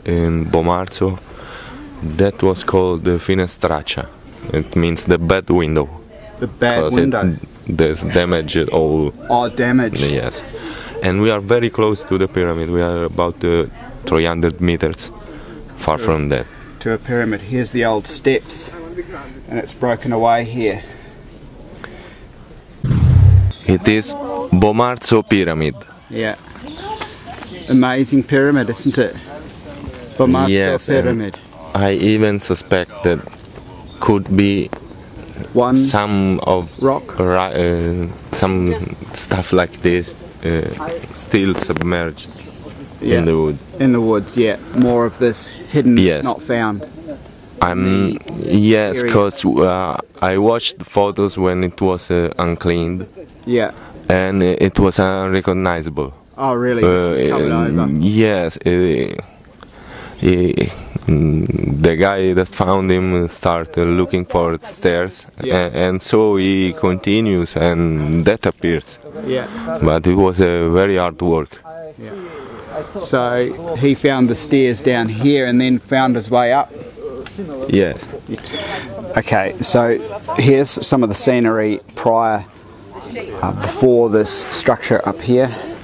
in Bomarzo that was called the Finestraccia. It means the bad window. The bad window. There's damage all. Oh, damage. Yes. And we are very close to the pyramid. We are about 300 meters far from that. To a pyramid. Here's the old steps, and it's broken away here. It is Bomarzo Pyramid. Yeah. Amazing pyramid, isn't it? Bomarzo yes, Pyramid. I even suspect that could be One some of rock, some stuff like this still submerged in the wood. In the woods, yeah. More of this hidden, yes. not found. Yes, because I watched the photos when it was uncleaned. Yeah. And it was unrecognizable. Oh, really? This was covered over. Yes. The guy that found him started looking for stairs, and so he continues and that appears. Yeah. But it was a very hard work. Yeah. So he found the stairs down here and then found his way up. Yes. Okay, so here's some of the scenery prior, before this structure up here.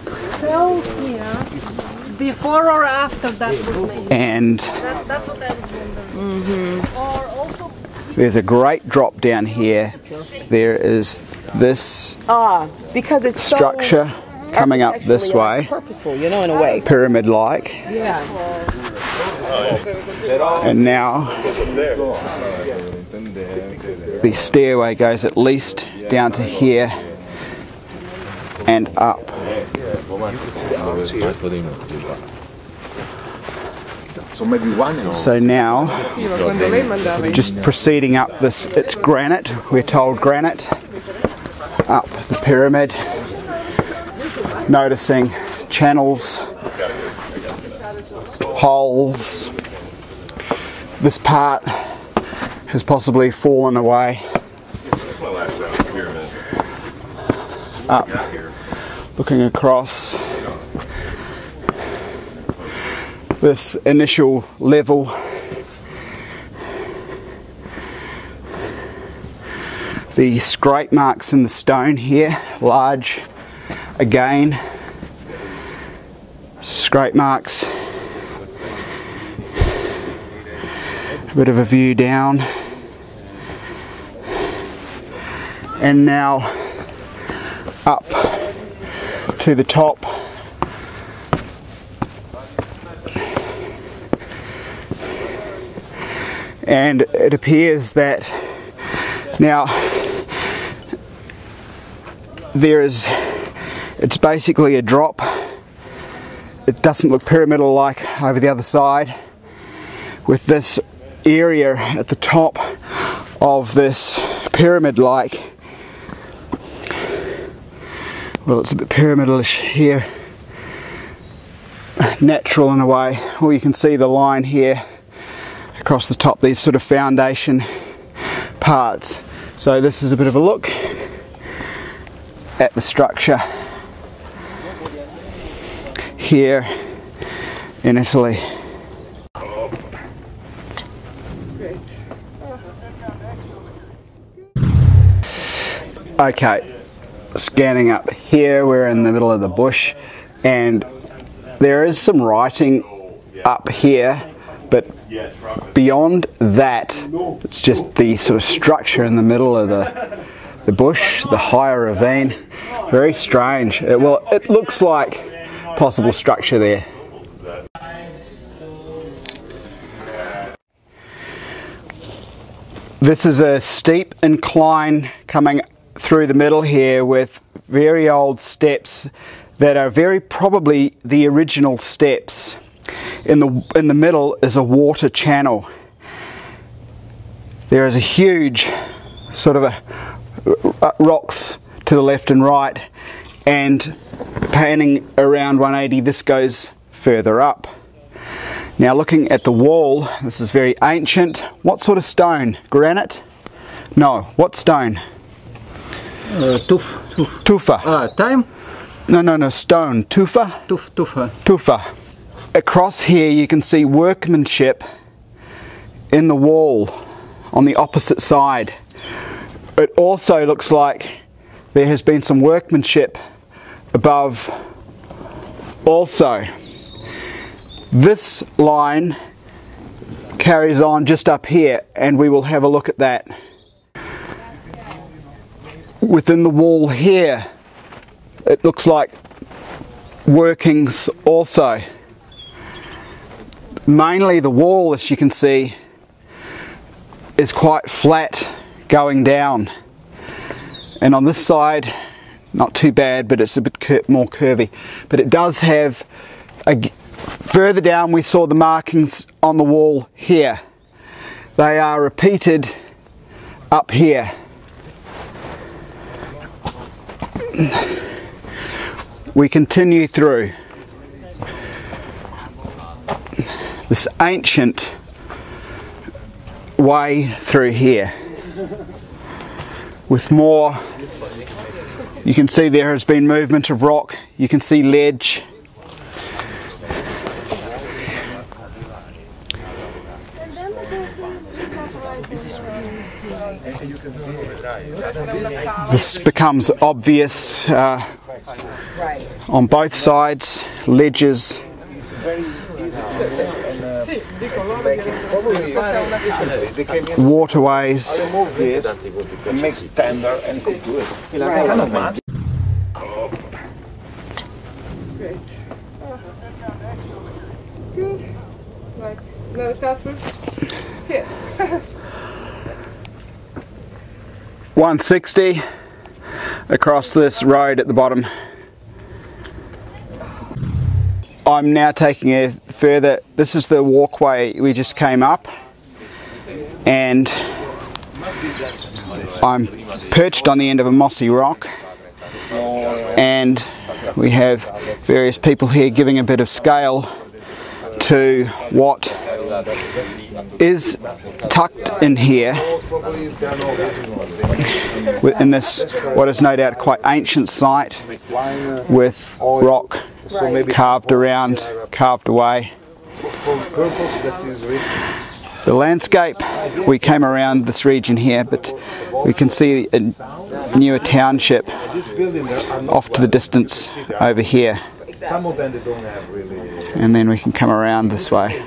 Before or after that was made? And That's what I was wondering. there's a great drop down here. There is this because it's structure coming up this way, purposeful, you know, in a way. pyramid-like. Yeah. And now the stairway goes at least down to here and up. So now, just proceeding up this, it's granite, we're told granite, up the pyramid, noticing channels, holes. This part has possibly fallen away. Up, looking across this initial level. The scrape marks in the stone here, large again. Scrape marks. A bit of a view down. And now up to the top. And it appears that now it's basically a drop. It doesn't look pyramidal like over the other side, with this area at the top of this pyramid like, well, it's a bit pyramidalish here, natural in a way. Well, you can see the line here across the top, these sort of foundation parts. So this is a bit of a look at the structure here in Italy. Okay, scanning up here, we're in the middle of the bush, and there is some writing up here, but beyond that, it's just the sort of structure in the middle of the bush, the higher ravine. Very strange. Well, it looks like possible structure there. This is a steep incline coming through the middle here with very old steps that are very probably the original steps. In the middle is a water channel. There is a huge sort of rocks to the left and right, and panning around 180, this goes further up. Now looking at the wall, this is very ancient. What sort of stone? Granite? No. What stone? Tufa. Tufa. Time? No, stone. Tufa? Tufa. Tufa. across here you can see workmanship in the wall on the opposite side. It also looks like there has been some workmanship above also. This line carries on just up here, and we will have a look at that. Within the wall here, it looks like workings also. Mainly the wall, as you can see, is quite flat going down, and on this side not too bad, but it's a bit more curvy. But it does have further down we saw the markings on the wall here. They are repeated up here. We continue through this ancient way through here with more. You can see there has been movement of rock. You can see ledge. This becomes obvious on both sides, ledges. Waterways. It makes tender and cook good. Great. Good. Like, another cover. Here. 160 across this road at the bottom. I'm now taking a further, this is the walkway we just came up, and I'm perched on the end of a mossy rock, and we have various people here giving a bit of scale to what is tucked in here in this what is no doubt quite ancient site with rock carved around, carved away. The landscape, we came around this region here, but we can see a newer township off to the distance over here, and then we can come around this way.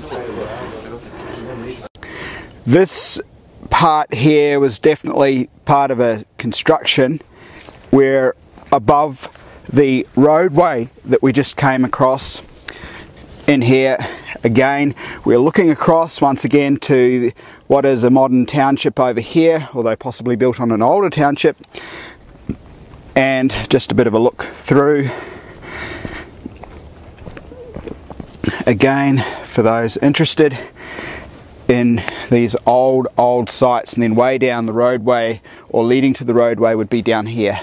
This part here was definitely part of a construction. We're above the roadway that we just came across in here. Again, we're looking across once again to what is a modern township over here, although possibly built on an older township, and just a bit of a look through again for those interested in these old sites. And then way down the roadway, or leading to the roadway, would be down here.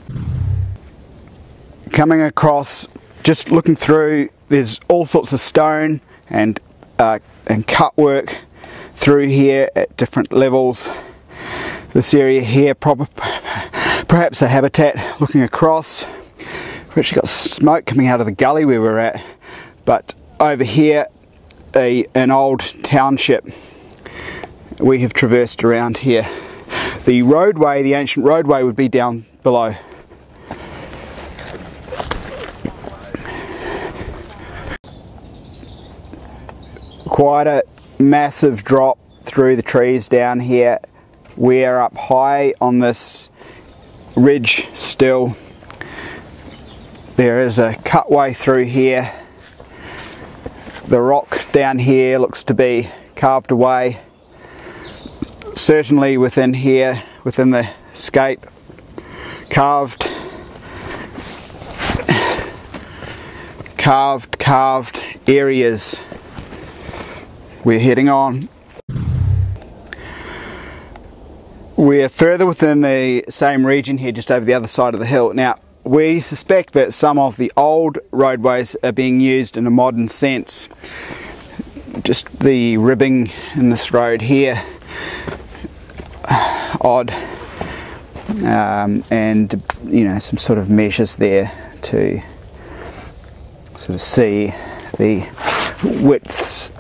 Coming across, just looking through, there's all sorts of stone and cut work through here at different levels. This area here, perhaps a habitat. Looking across, we've actually got smoke coming out of the gully where we're at, but over here an old township we have traversed around here. The roadway, the ancient roadway, would be down below. Quite a massive drop through the trees down here. We are up high on this ridge still. There is a cutway through here. The rock down here looks to be carved away. Certainly within here, within the scape, carved areas. We're heading on. We're further within the same region here, just over the other side of the hill. Now, we suspect that some of the old roadways are being used in a modern sense. Just the ribbing in this road here, odd, and you know, some sort of measures there to sort of see the widths.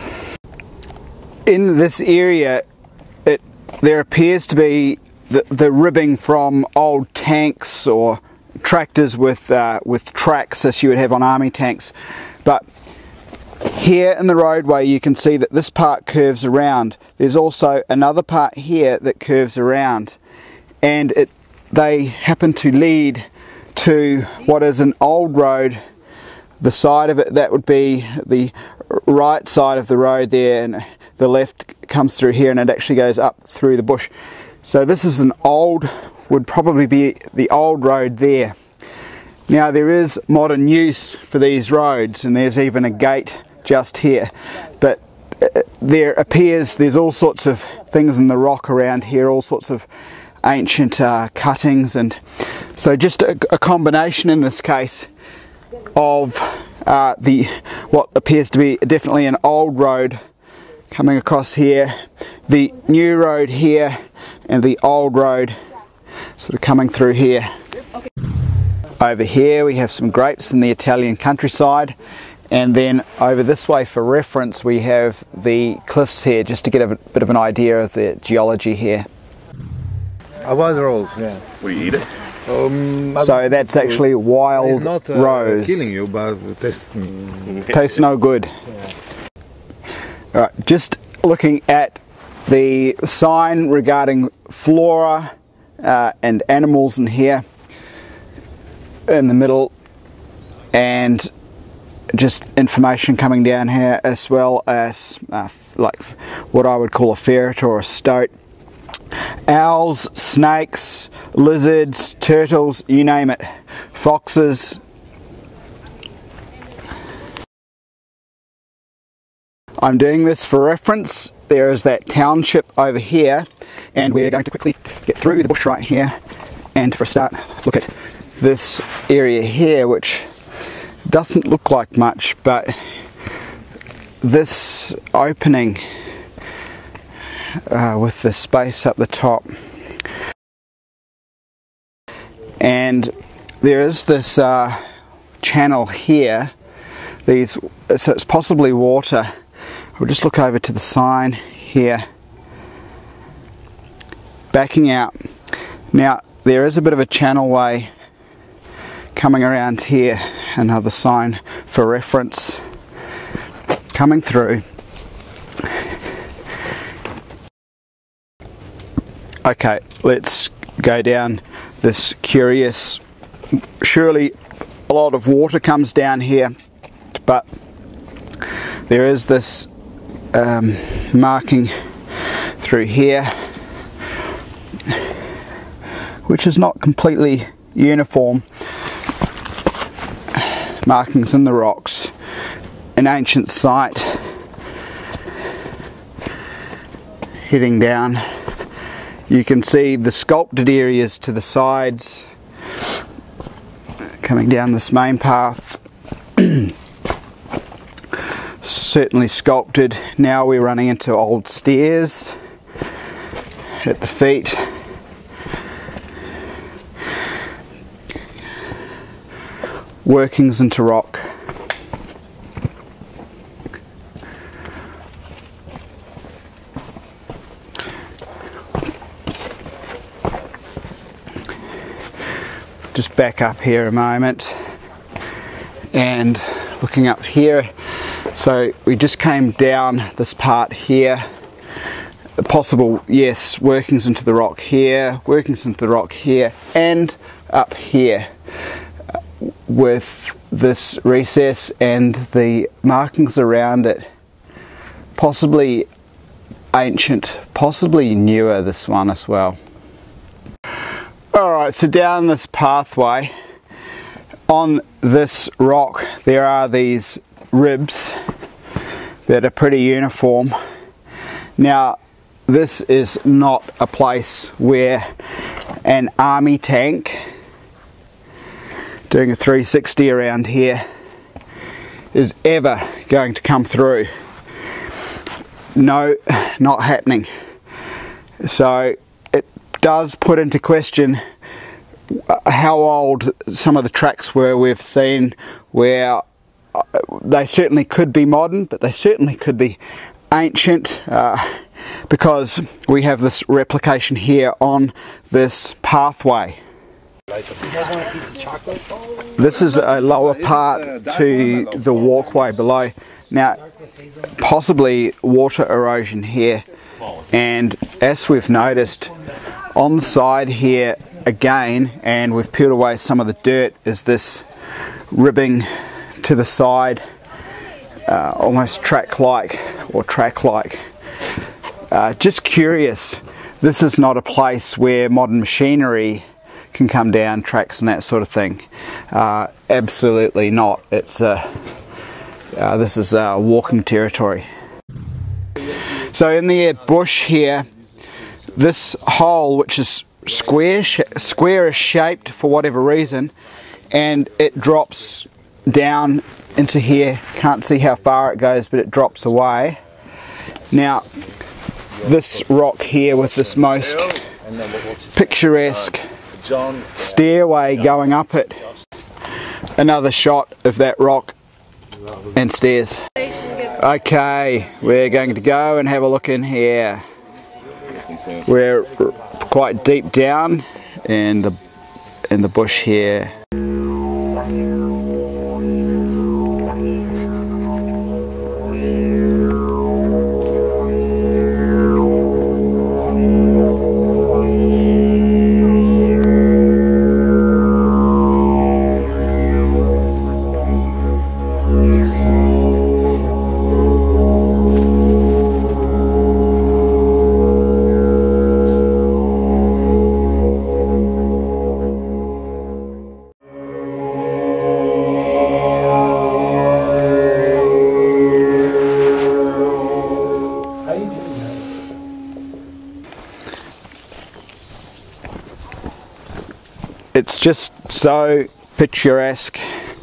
In this area, there appears to be the ribbing from old tanks or tractors with tracks, as you would have on army tanks. But here in the roadway you can see that this part curves around. There's also another part here that curves around, and they happen to lead to what is an old road. The side of it, that would be the right side of the road there, and the left comes through here and it actually goes up through the bush. So this is would probably be the old road there. Now there is modern use for these roads, and there's even a gate just here, but there's all sorts of things in the rock around here, all sorts of ancient cuttings, and so just a combination in this case of what appears to be definitely an old road coming across here, the new road here, and the old road sort of coming through here. Over here we have some grapes in the Italian countryside, and then over this way for reference we have the cliffs here, just to get a bit of an idea of the geology here. A wild rose, yeah. We eat it. So that's actually wild not, rose. Killing you, but tastes no good. Yeah. Alright, just looking at the sign regarding flora and animals in here in the middle, and just information coming down here, as well as like what I would call a ferret or a stoat. Owls, snakes, lizards, turtles, you name it. Foxes. I'm doing this for reference. There is that township over here, and we're going to quickly get through the bush right here, and for a start look at this area here, which doesn't look like much, but this opening with the space up the top, and there is this channel here, so it's possibly water. We'll just look over to the sign here, backing out. Now there is a bit of a channelway coming around here, another sign for reference coming through. Okay, let's go down this curious, surely a lot of water comes down here, but there is this marking through here which is not completely uniform. Markings in the rocks, an ancient site heading down. You can see the sculpted areas to the sides coming down this main path. Certainly sculpted. Now we're running into old stairs at the feet. Workings into rock. Just back up here a moment and looking up here. So we just came down this part here. Possible, yes, workings into the rock here, workings into the rock here, and up here with this recess and the markings around it. Possibly ancient, possibly newer, this one as well. Alright, so down this pathway, on this rock there are these ribs that are pretty uniform. Now this is not a place where an army tank doing a 360 around here is ever going to come through. No, not happening. So it does put into question how old some of the tracks were we've seen, where they certainly could be modern, but they certainly could be ancient, because we have this replication here on this pathway. This is a lower part to the walkway below. Now, possibly water erosion here, and as we've noticed on the side here again, and we've peeled away some of the dirt, is this ribbing to the side, almost track-like or track-like. Just curious, this is not a place where modern machinery can come down tracks and that sort of thing. Absolutely not. It's this is walking territory. So in the bush here, this hole, which is squarish shaped for whatever reason, and it drops down into here. Can't see how far it goes, but it drops away. Now, this rock here with this most picturesque stairway going up it. Another shot of that rock and stairs. Okay, we're going to go and have a look in here. We're quite deep down in the bush here. It's just so picturesque.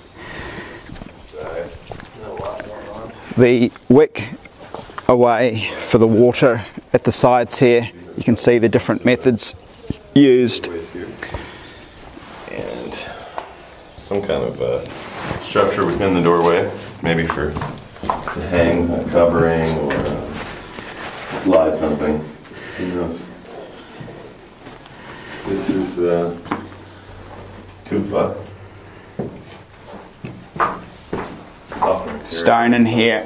The wick away for the water at the sides here. You can see the different methods used. And some kind of structure within the doorway, maybe to hang a covering or slide something. Who knows? This is tufa. Stone in here.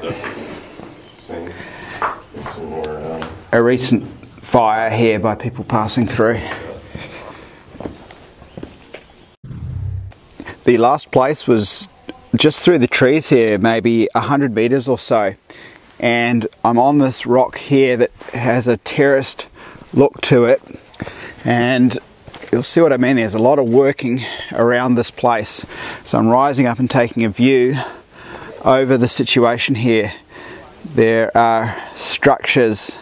A recent fire here by people passing through. The last place was just through the trees here, maybe 100 meters or so, and I'm on this rock here that has a terraced look to it, and you'll see what I mean. There's a lot of working around this place. So I'm rising up and taking a view over the situation here. There are structures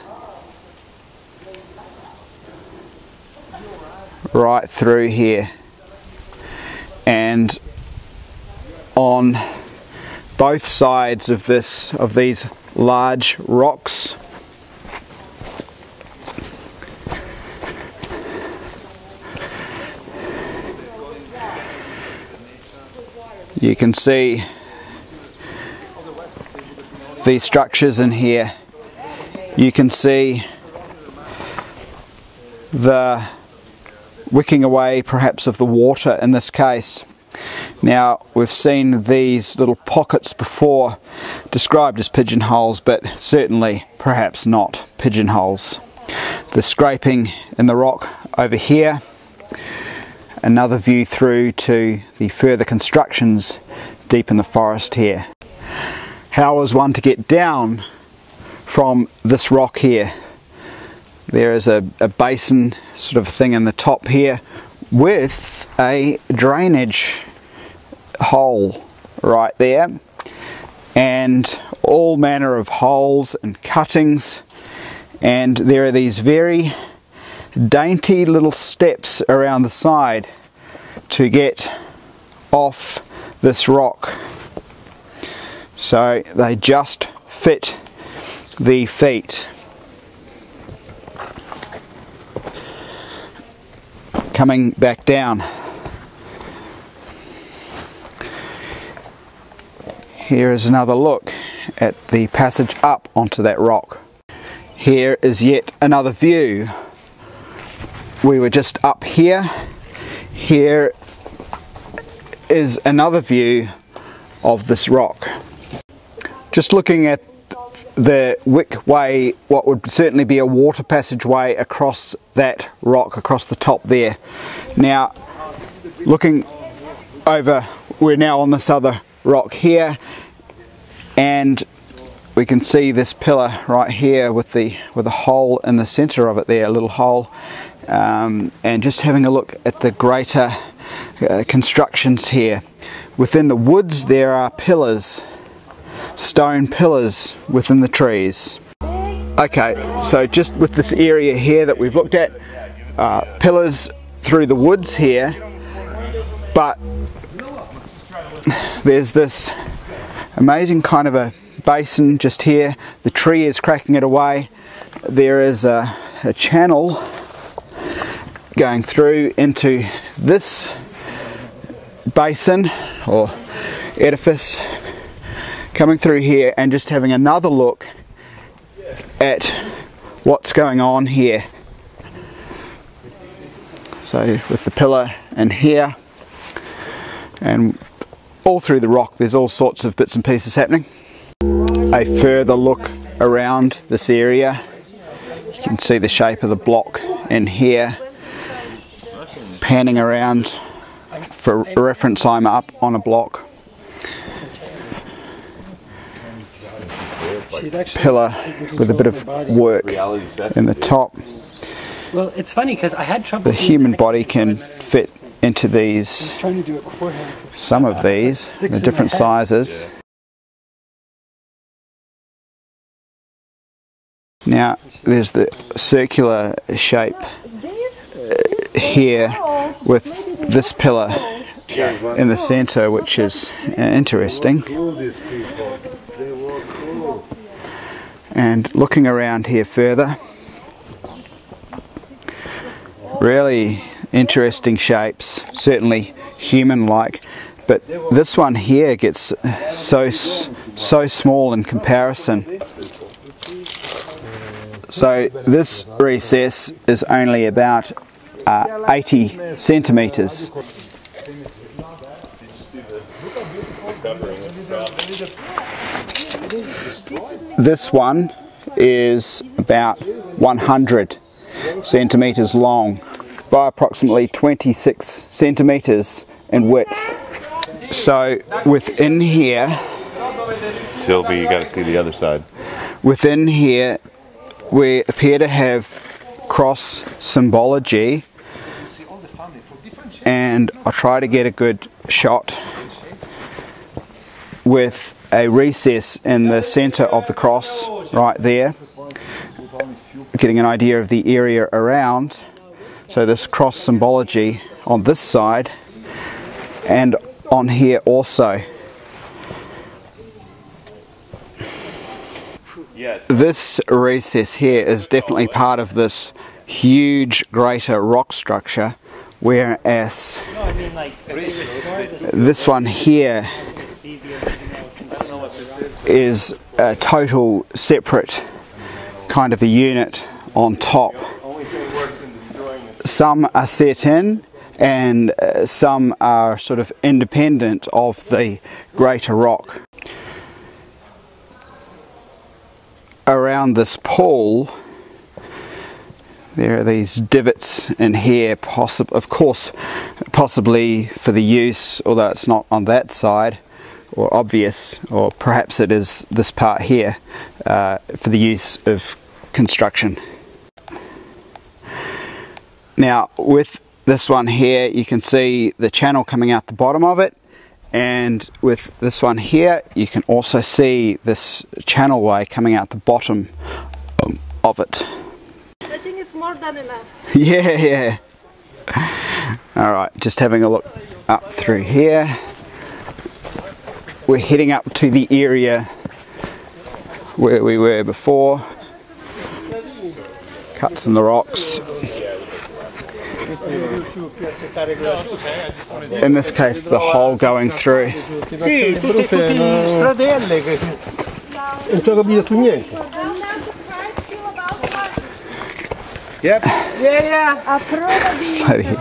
right through here, and on both sides of these large rocks, you can see these structures in here. You can see the wicking away perhaps of the water in this case. Now, we've seen these little pockets before described as pigeonholes, but certainly perhaps not pigeonholes. The scraping in the rock over here. Another view through to the further constructions deep in the forest here. How is one to get down from this rock here? There is a basin sort of thing in the top here with a drainage hole right there, and all manner of holes and cuttings, and there are these very dainty little steps around the side to get off this rock. So they just fit the feet. Coming back down. Here is another look at the passage up onto that rock. Here is yet another view. We were just up here. Here is another view of this rock. Just looking at the Wick Way, what would certainly be a water passageway across that rock, across the top there. Now, looking over, we're now on this other rock here, and we can see this pillar right here with a hole in the center of it there, a little hole, and just having a look at the greater constructions here. Within the woods there are pillars, stone pillars within the trees. Okay, so just with this area here that we've looked at, pillars through the woods here, but there's this amazing kind of a basin just here. The tree is cracking it away. There is a channel going through into this basin or edifice, coming through here and just having another look at what's going on here. So with the pillar and here and all through the rock, there's all sorts of bits and pieces happening. A further look around this area, you can see the shape of the block in here. Panning around, for reference, I'm up on a block. Pillar with a bit of work in the top. Well, it's funny because I had trouble. The human body can fit into these, some of these, the different sizes. Now there's the circular shape here with this pillar in the center, which is interesting. And looking around here further, really interesting shapes, certainly human-like, but this one here gets so small in comparison. So this recess is only about 80 centimeters. This one is about 100 centimeters long by approximately 26 centimeters in width. So within here, Sylvie, you got to see the other side. Within here, we appear to have cross symbology, and I'll try to get a good shot with a recess in the center of the cross right there, getting an idea of the area around. So this cross symbology on this side and on here also. This recess here is definitely part of this huge greater rock structure, whereas this one here is a total separate kind of a unit on top. Some are set in and some are sort of independent of the greater rock. Around this pool there are these divots in here, of course possibly for the use, although it's not on that side or obvious, or perhaps it is this part here, for the use of construction. Now with this one here you can see the channel coming out the bottom of it, and with this one here you can also see this channelway coming out the bottom of it. I think it's more than enough. Yeah. Alright, just having a look up through here. We're heading up to the area where we were before. Cuts in the rocks. In this case, the hole going through. Sì, tutte stradelle che non ci ho capito più niente. Yep. Slowly.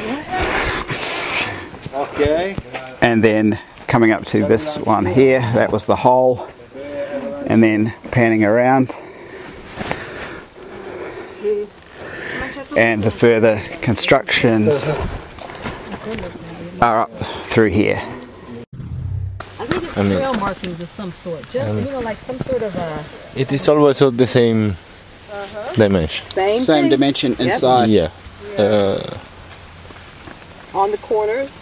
Okay. And then coming up to this one here, that was the hole. And then panning around. And the further constructions are up through here. I think it's trail markings of some sort. Just, you know, like some sort of a... It is always of the same dimension. Same Same dimension inside. Yeah. On the corners.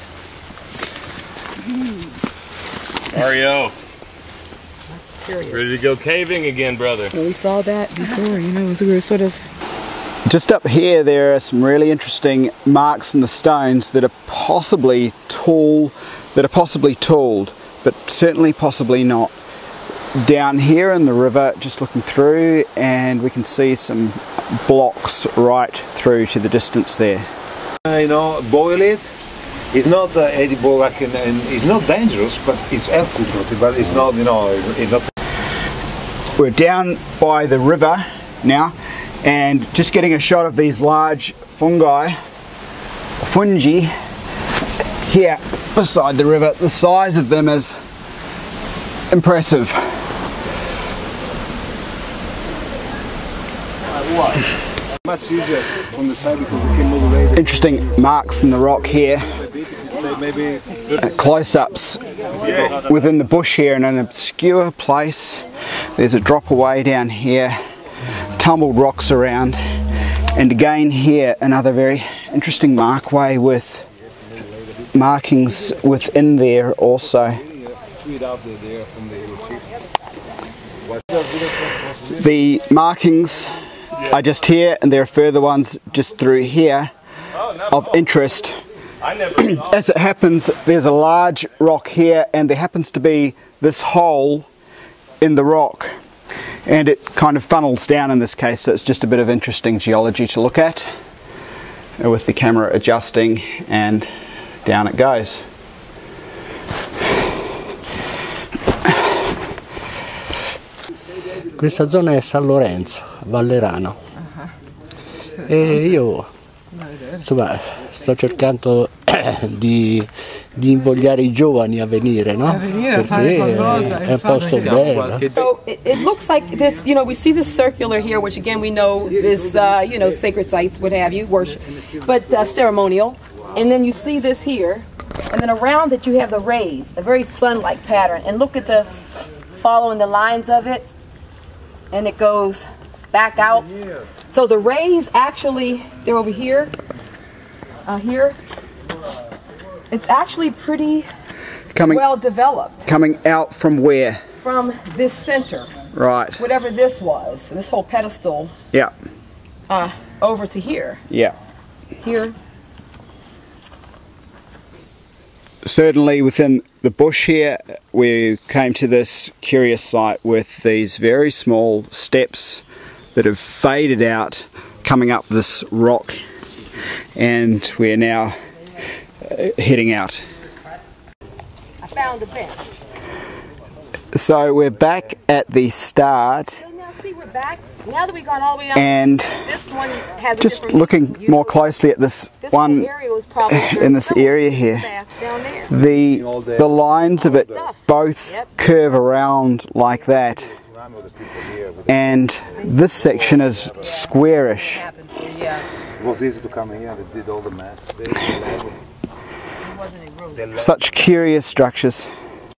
Mario, That's curious. ready to go caving again, brother? Well, we saw that before, you know, so we were sort of... Just up here there are some really interesting marks in the stones that are possibly tooled, but certainly possibly not. Down here in the river, just looking through, and we can see some blocks right through to the distance there. You know, boil it. It's not edible, like, and it's not dangerous, but it's helpful to it. But it's not, you know, it's not. We're down by the river now, and just getting a shot of these large fungi here beside the river. The size of them is impressive. Much easier on the side because we can move away. Interesting marks in the rock here. Maybe Close-ups within the bush here in an obscure place. There's a drop away down here, tumbled rocks around, and again here another very interesting markway with markings within there also. The markings are just here, and there are further ones just through here of interest. As it happens, there's a large rock here, and there happens to be this hole in the rock, and it kind of funnels down in this case, so it's just a bit of interesting geology to look at with the camera adjusting, and down it goes. Questa zona è San Lorenzo, Vallerano, e io insomma sto cercando di invogliare I giovani a venire, no? Perché è un posto bello. So it looks like this, you know, we see this circular here, which again we know is, you know, sacred sites, what have you, worship, but ceremonial. And then you see this here, and then around it you have the rays, a very sun-like pattern. And look at the, following the lines of it, and it goes back out. So the rays actually, they're over here, here. It's actually pretty well developed. Coming out from where? From this center. Right. Whatever this was, this whole pedestal. Yeah. Over to here. Yeah. Here. Certainly within the bush here, we came to this curious site with these very small steps that have faded out coming up this rock, and we're now heading out. I found a bench. So we're back at the start. So now see, we're back. Now that we got all the way up, and this one has just looking more closely at this one in this area here, the lines of it both curve around like that, and this section is squarish. It was easy to come here. They did all the math. Such curious structures.